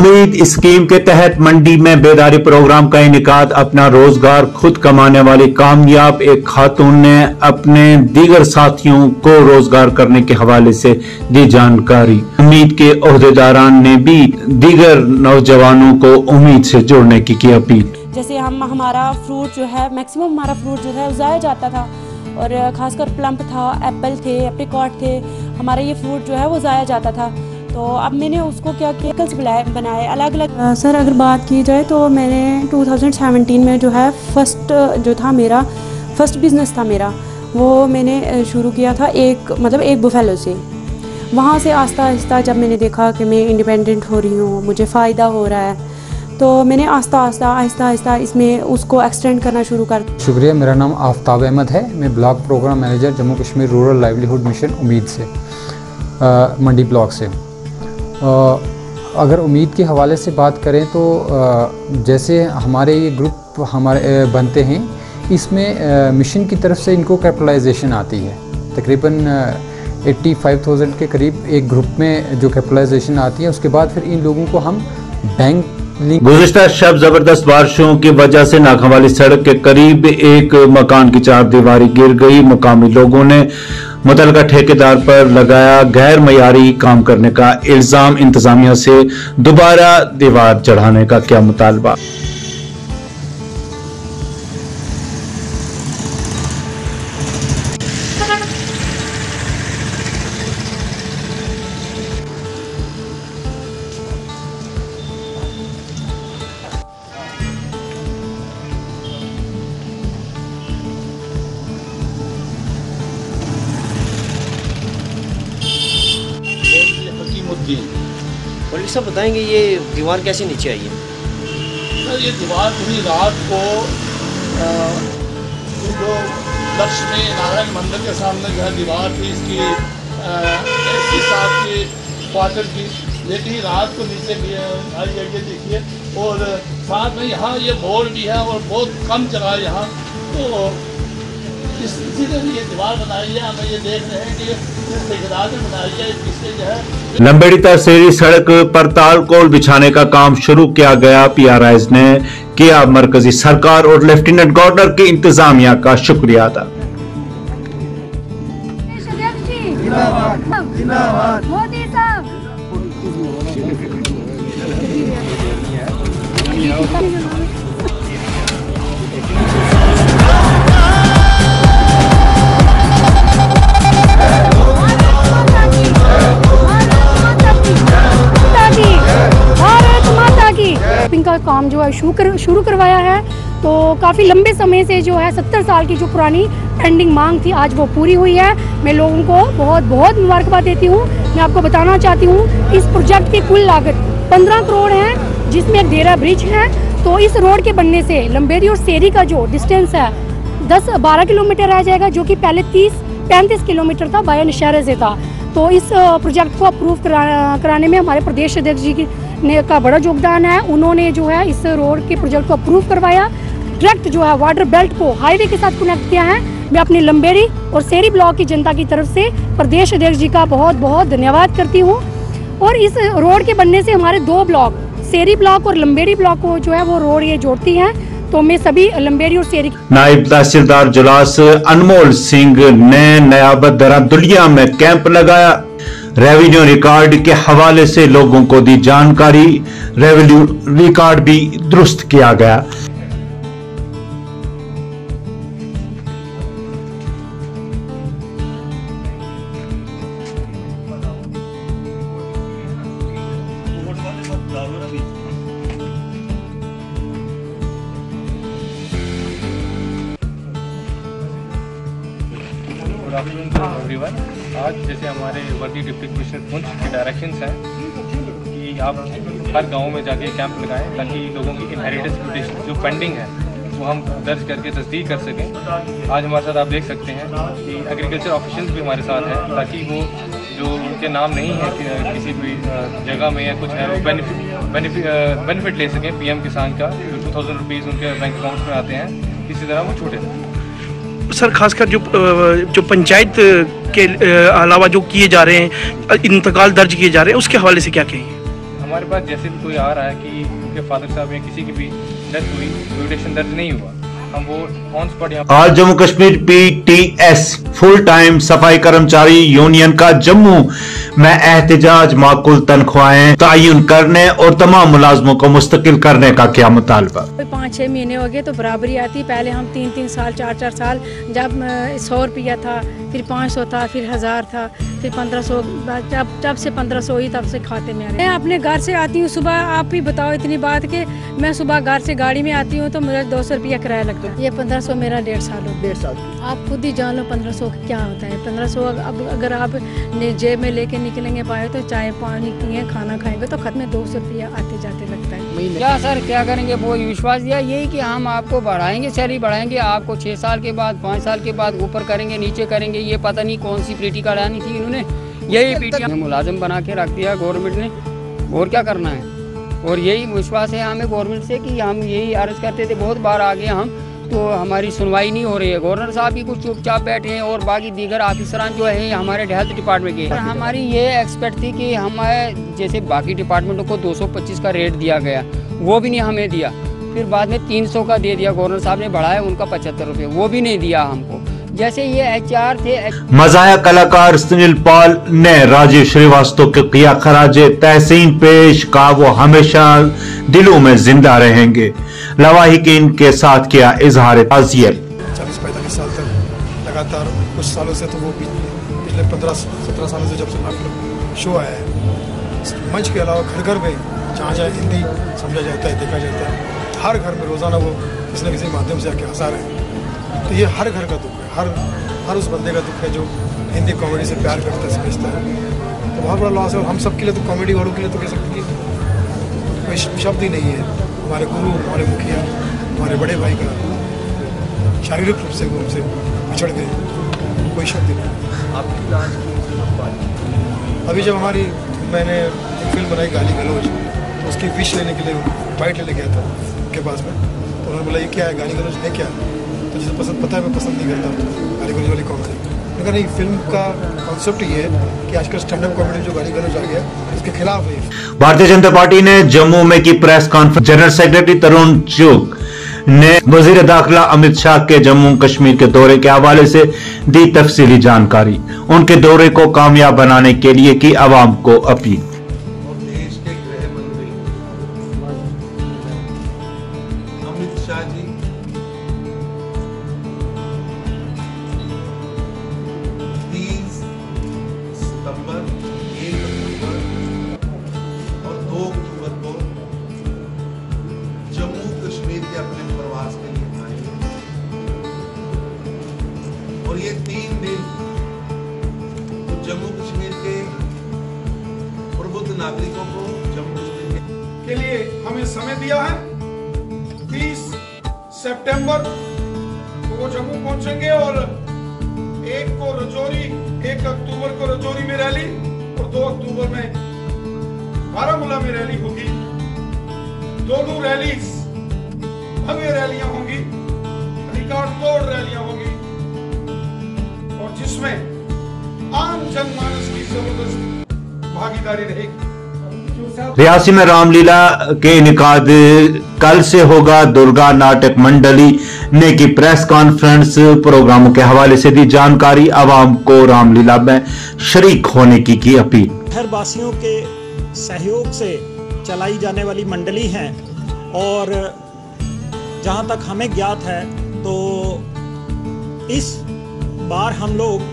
उम्मीद स्कीम के तहत मंडी में बेदारी प्रोग्राम का इनेकाद। अपना रोजगार खुद कमाने वाली कामयाब एक खातून ने अपने दीगर साथियों को रोजगार करने के हवाले से दी जानकारी। उम्मीद के ओहदेदारान ने भी दीगर नौजवानों को उम्मीद से जोड़ने की अपील। जैसे हमारा फ्रूट जो है, मैक्सिमम हमारा फ्रूट जो है ज़ाया जाता था, और खासकर प्लम था, एप्पल थे, एप्रिकॉट थे, हमारा ये फ्रूट जो है वो ज़ाया जाता था। तो अब मैंने उसको क्या केमिकल्स बनाए अलग अलग। सर अगर बात की जाए तो मैंने 2017 में जो है मेरा फर्स्ट बिज़नेस था मेरा, वो मैंने शुरू किया था एक बुफेलो से। वहाँ से आस्ता आस्ता जब मैंने देखा कि मैं इंडिपेंडेंट हो रही हूँ, मुझे फ़ायदा हो रहा है, तो मैंने आहिस्ता आहिस्ता इसमें उसको एक्सटेंड करना शुरू कर। शुक्रिया। मेरा नाम आफ्ताब अहमद है। मैं block programme manager Jammu Kashmir rural livelihood mission Umeed से मंडी ब्लॉक से। अगर उम्मीद के हवाले से बात करें तो जैसे हमारे ये ग्रुप बनते हैं, इसमें मिशन की तरफ से इनको कैपिटलाइजेशन आती है। तकरीबन 85,000 के करीब एक ग्रुप में जो कैपिटलाइजेशन आती है, उसके बाद फिर इन लोगों को हम बैंक। गुज़िश्ता शब जबरदस्त बारिशों की वजह से नाखा वाली सड़क के करीब एक मकान की चारदीवारी गिर गई। मुकामी लोगों ने मुतलका ठेकेदार पर लगाया गैर मयारी काम करने का इल्जाम। इंतजामिया से दोबारा दीवार चढ़ाने का क्या मुतालबा। पुलिस साहब बताएंगे ये दीवार कैसे नीचे आई है? सर ये दीवार पूरी रात को जो लक्ष्मी नारायण मंदिर के सामने जो है दीवार थी इसकी एसपी साहब की क्वार्टर की, लेकिन रात को नीचे भी आई है, ये देखिए। और साथ में यहाँ ये मोड़ भी है और बहुत कम जगह है यहाँ, तो इसीलिए ये दीवार बनाई है। हमें ये देख रहे हैं कि इस ठेकेदार ने बनाई है, इससे जो है लंबेड़ी तहसीली सड़क पर तालकोल बिछाने का काम शुरू किया गया। PRIs ने किया मरकजी सरकार और लेफ्टिनेंट गवर्नर की इंतजामिया का शुक्रिया अदा। मोदी साहब का काम जो है शुरू करवाया है। तो काफ़ी लंबे समय से जो है 70 साल की जो पुरानी पेंडिंग मांग थी, आज वो पूरी हुई है। मैं लोगों को बहुत बहुत मुबारकबाद देती हूँ। मैं आपको बताना चाहती हूँ इस प्रोजेक्ट की कुल लागत 15 करोड़ है, जिसमें एक डेरा ब्रिज है। तो इस रोड के बनने से लंबेड़ी और सेरी का जो डिस्टेंस है 10-12 किलोमीटर रह जाएगा, जो कि पहले 30-35 किलोमीटर था बाया नशहरे से था। तो इस प्रोजेक्ट को अप्रूव कराने में हमारे प्रदेश अध्यक्ष जी का बड़ा योगदान है। उन्होंने जो है इस रोड के प्रोजेक्ट को अप्रूव करवाया, डायरेक्ट जो है वाटर बेल्ट को हाईवे के साथ कनेक्ट किया है। मैं अपनी लंबेड़ी और सेरी ब्लॉक की जनता की तरफ से प्रदेश अध्यक्ष जी का बहुत बहुत धन्यवाद करती हूँ। और इस रोड के बनने से हमारे 2 ब्लॉक, सेरी ब्लॉक और लंबेड़ी ब्लॉक को जो है वो रोड ये जोड़ती है। तो मैं सभी लंबेड़ी और सेरी। नायब तहसीलदार जुलास अनमोल सिंह ने नयाबत दरादुलिया में कैंप लगाया। रेवेन्यू रिकॉर्ड के हवाले से लोगों को दी जानकारी। रेवेन्यू रिकॉर्ड भी दुरुस्त किया गया। एवरीवन, आज जैसे हमारे वर्दी डिप्टी कमिश्नर पुंछ के डायरेक्शंस हैं कि आप हर गांव में जाके कैंप लगाएं, ताकि लोगों की इनहेरिटेंस पिटीशन जो पेंडिंग है वो हम दर्ज करके तस्दीक कर सकें। आज हमारे साथ आप देख सकते हैं कि एग्रीकल्चर ऑफिशियल्स भी हमारे साथ हैं, ताकि वो जो उनके नाम नहीं है कि किसी भी जगह में या कुछ है, वो बेनिफिट ले सकें PM किसान का। जो 2000 रुपीज़ उनके बैंक अकाउंट्स में आते हैं, किसी तरह वो छूटे। सर खासकर जो पंचायत के अलावा जो किए जा रहे हैं, इंतकाल दर्ज किए जा रहे हैं, उसके हवाले से क्या कहेंगे? हमारे पास जैसे भी कोई आ रहा है कि उनके फादर साहब या किसी की भी डेथ हुई, म्यूटेशन दर्ज नहीं हुआ, हम वो ऑन स्पॉट यहाँ आज Jammu Kashmir PTS full time सफाई कर्मचारी यूनियन का जम्मू में एहतजाज, माकूल तनख्वाहें तायुन करने और तमाम मुलाजमों को मुस्तकिल करने का क्या मुतालबा। 5-6 महीने हो गए तो बराबरी आती। पहले हम 3-3 साल 4-4 साल जब 100 रुपया था, फिर 500 था, फिर 1000 था, फिर 1500, जब से 1500 हुई तब से खाते में आ रहे। मैं अपने घर से आती हूँ सुबह, आप ही बताओ इतनी बात कि मैं सुबह घर से गाड़ी में आती हूँ तो मुझे 200 रुपया किराया लगता है। ये 1500 मेरा 1.5 साल हो, 1.5 साल। आप खुद ही जान लो 1500 क्या होता है। 1500 अब अगर आप जेब में लेके निकलेंगे पाए तो चाय पानी पिए खाना खाएंगे तो खत में 200 रुपया आते जाते लगता है। क्या सर क्या करेंगे, वो विश्वास दिया यही कि हम आपको बढ़ाएंगे, सैलरी बढ़ाएंगे, आपको 6 साल के बाद 5 साल के बाद ऊपर करेंगे नीचे करेंगे। ये पता नहीं कौन सी पीटी करानी थी इन्होंने, यही पीटी मुलाजिम बना के रख दिया गवर्नमेंट ने, और क्या करना है। और यही विश्वास है हमें गवर्नमेंट से कि हम यही अर्ज करते थे, बहुत बार आ गए हम, तो हमारी सुनवाई नहीं हो रही है। गवर्नर साहब भी कुछ चुपचाप बैठे हैं और बाकी दीगर ऑफिसरान जो है हमारे हेल्थ डिपार्टमेंट के। हमारी ये एक्सपेक्ट थी कि हमें जैसे बाकी डिपार्टमेंटों को 225 का रेट दिया गया, वो भी नहीं हमें दिया। फिर बाद में 300 का दे दिया, गवर्नर साहब ने बढ़ाया उनका 75 रुपये, वो भी नहीं दिया हमको। जैसे ये HR थे। मज़ाहिया कलाकार सुनील पॉल ने राजीव श्रीवास्तव के किया खराजे तहसीन पेश, का वो हमेशा दिलों में जिंदा रहेंगे। लवाहिकीन के साथ किया इजहार ताज़ियत। 40-45 साल तक लगातार, कुछ सालों से तो वो पिछले 15-17 सालों से जब से नाटक शो आया है, मंच के अलावा घर घर में जहाँ जहाँ हिंदी समझा जाता है, देखा जाता है, हर घर में रोज़ाना वो किसी न किसी माध्यम से आके हंसा रहे हैं। तो ये हर घर का दुख है, हर उस बंदे का दुख है जो हिंदी कॉमेडी से प्यार करता है, समझता है। तो बहुत बड़ा लॉस है। और हम सब के लिए तो, कॉमेडी वालों के लिए तो कह सकते हैं कोई शब्द ही नहीं है। हमारे गुरु, हमारे मुखिया, हमारे बड़े भाई का शारीरिक रूप से वो हमसे बिछड़ गए, कोई शब्द ही नहीं। अभी जब मैंने एक फिल्म बनाई गाली गलौज, तो उसकी विश लेने के लिए बाइट लेने गया था उनके पास में, तो उन्होंने बोला ये क्या है, गाली गलौज है क्या? तो जिसे पसंद पता है मैं पसंद नहीं करता गाली गलौज वाली कॉमेडी। मगर नहीं, फिल्म का कॉन्सेप्ट ये है कि आजकल स्टैंड अप कॉमेडी जो गाली गलौज आ गया उसके खिलाफ है। भारतीय जनता पार्टी ने जम्मू में की press conference. General secretary Tarun Chugh ने वजीर दाखिला अमित शाह के जम्मू कश्मीर के दौरे के हवाले से दी तफसीली जानकारी। उनके दौरे को कामयाब बनाने के लिए की आवाम को अपील। देश के गृह मंत्री अमित शाह जी 30 सितंबर, 1 अक्टूबर और 2 अक्टूबर को जम्मू कश्मीर के अपने प्रवास के लिए आए, और ये 3 दिन तो जम्मू कश्मीर के प्रबुद्ध नागरिकों को जम्मू कश्मीर के लिए हमें समय दिया है। 30 सितंबर को वो जम्मू पहुंचेंगे और 1 अक्टूबर को रजौरी में रैली और 2 अक्टूबर में बारामूला में रैली होगी। दोनों रैलीज भव्य रैलियां होंगी, रिकॉर्ड तोड़ रैलियां होंगी, और जिसमें आम जनमानस की जबरदस्त भागीदारी रहेगी। रियासी में रामलीला के इनेकाद कल से होगा। दुर्गा नाटक मंडली ने की प्रेस कॉन्फ्रेंस, प्रोग्रामों के हवाले से दी जानकारी, आवाम को रामलीला में शरीक होने की अपील। शहरवासियों के सहयोग से चलाई जाने वाली मंडली है, और जहां तक हमें ज्ञात है तो इस बार हम लोग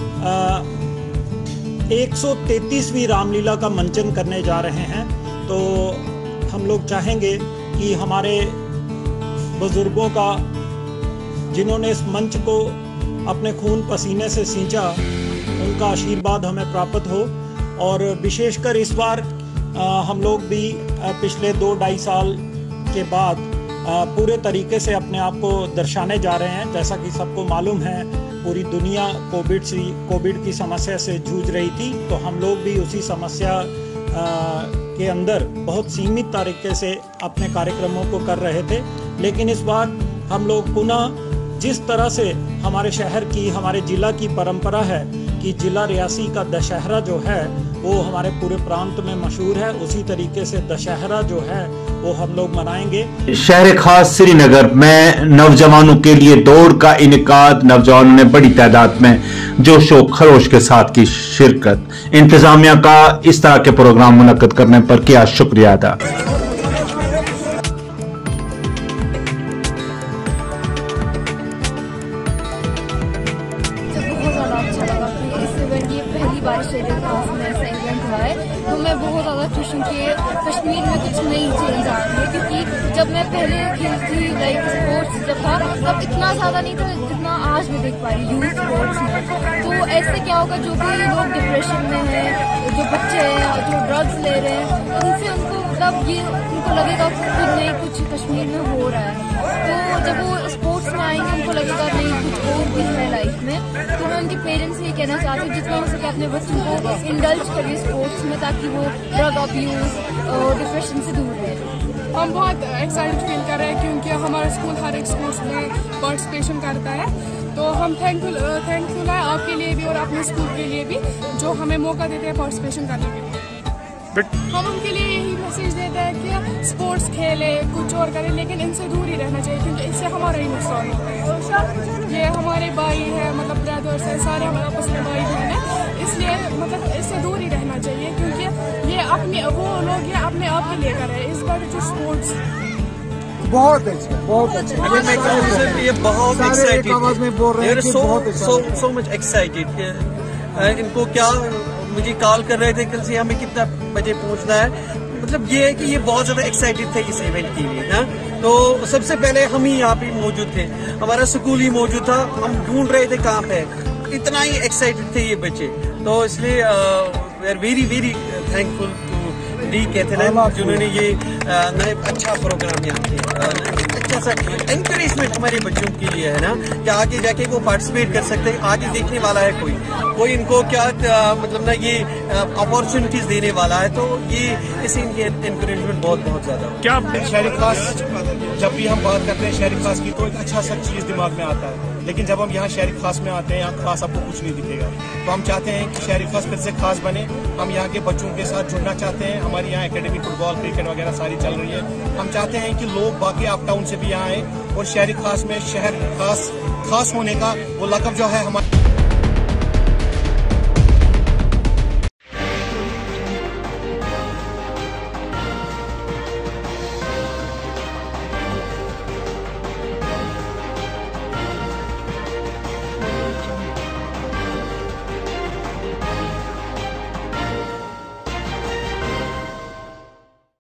133वीं रामलीला का मंचन करने जा रहे हैं। तो हम लोग चाहेंगे कि हमारे बुजुर्गों का, जिन्होंने इस मंच को अपने खून पसीने से सींचा, उनका आशीर्वाद हमें प्राप्त हो। और विशेषकर इस बार हम लोग भी पिछले 2-2.5 साल के बाद पूरे तरीके से अपने आप को दर्शाने जा रहे हैं। जैसा कि सबको मालूम है, पूरी दुनिया कोविड की समस्या से जूझ रही थी, तो हम लोग भी उसी समस्या के अंदर बहुत सीमित तरीके से अपने कार्यक्रमों को कर रहे थे। लेकिन इस बार हम लोग पुनः जिस तरह से हमारे शहर की, हमारे ज़िला की परंपरा है कि ज़िला रियासी का दशहरा जो है वो हमारे पूरे प्रांत में मशहूर है। उसी तरीके से दशहरा जो है वो हम लोग मनाएंगे। शहर खास श्रीनगर में नौजवानों के लिए दौड़ का इनेकाद, नौजवानों ने बड़ी तादाद में जोश व खरोश के साथ की शिरकत। इंतजामिया का इस तरह के प्रोग्राम मुनक्कद करने पर किया शुक्रिया अदा। तो मैं बहुत ज़्यादा खुश हूँ कि कश्मीर में कुछ नई चेंज आ रही है, क्योंकि जब मैं पहले खेलती लाइक स्पोर्ट्स जब था तब इतना ज़्यादा नहीं था जितना आज मैं देख पा रही यूथ स्पोर्ट्स में। तो ऐसे क्या होगा, जो भी लोग डिप्रेशन में हैं, जो बच्चे हैं जो ड्रग्स ले रहे हैं, उनसे उनको मतलब ये उनको लगेगा कि नहीं कुछ कश्मीर में हो रहा है। तो जब वो स्पोर्ट्स में आएंगे उनको लगेगा नहीं कुछ और भी है लाइफ में। तो मैं उनके पेरेंट्स से ये कहना चाहती हूँ जितना हो सके अपने बच्चों को इंडल्ज करिए स्पोर्ट्स में, ताकि वो ड्रग अब्यूज और डिप्रेशन से दूर रहे। हम बहुत एक्साइटेड फील कर रहे हैं क्योंकि हमारा स्कूल हर एक स्पोर्ट्स में पार्टिसिपेशन करता है। तो हम थैंकफुल है आपके लिए भी और अपने स्कूल के लिए भी जो हमें मौका देते हैं पार्टिसिपेशन करने के लिए। हम उनके लिए यही मैसेज देते हैं कि स्पोर्ट्स खेले कुछ और करें, लेकिन इनसे दूर ही रहना चाहिए क्योंकि इससे हमारा ही नुकसान होता है। ये हमारे भाई है, मतलब ब्रदर्स हैं, सारे हमारे आपस में भाई बहन हैं, इसलिए मतलब इससे दूर ही रहना चाहिए क्योंकि ये अपने वो लोग ये अपने आप के लिए कर रहे हैं। इस बार जो स्पोर्ट्स बहुत अच्छा, बहुत अच्छा। ये बहुत एक्साइटेड, सो मच एक्साइटेड। इनको क्या मुझे कॉल कर रहे थे कल से हमें कितना बजे पहुंचना है, मतलब ये है कि ये बहुत ज्यादा एक्साइटेड थे इस इवेंट के लिए ना। तो सबसे पहले हम ही यहाँ पे मौजूद थे, हमारा स्कूल ही मौजूद था, हम ढूंढ रहे थे कहाँ पे, इतना ही एक्साइटेड थे ये बच्चे। तो इसलिए we are very very thankful to the कैथेलन जिन्होंने ये अच्छा प्रोग्राम यहाँ पे अच्छा सा एनकरेजमेंट हमारे बच्चों के लिए है ना, कि आगे जाके वो पार्टिसिपेट कर सकते हैं। आगे देखने वाला है कोई इनको क्या मतलब ना ये अपॉर्चुनिटीज देने वाला है, तो ये इसे इनकी एनकरेजमेंट बहुत ज्यादा। क्या शहरी खास, जब भी हम बात करते हैं शहरी खास की तो एक अच्छा सा चीज दिमाग में आता है, लेकिन जब हम यहाँ शहरी खास में आते हैं यहाँ खास आपको कुछ नहीं दिखेगा। तो हम चाहते हैं कि शहरी खास फिर से खास बने, हम यहाँ के बच्चों के साथ जुड़ना चाहते हैं। हमारी यहाँ एकेडमी फुटबॉल क्रिकेट वगैरह सारी चल रही है। हम चाहते हैं कि लोग बाकी अप टाउन से भी यहाँ आए और शहरी खास में शहर खास होने का वो लक़ब जो है हमारा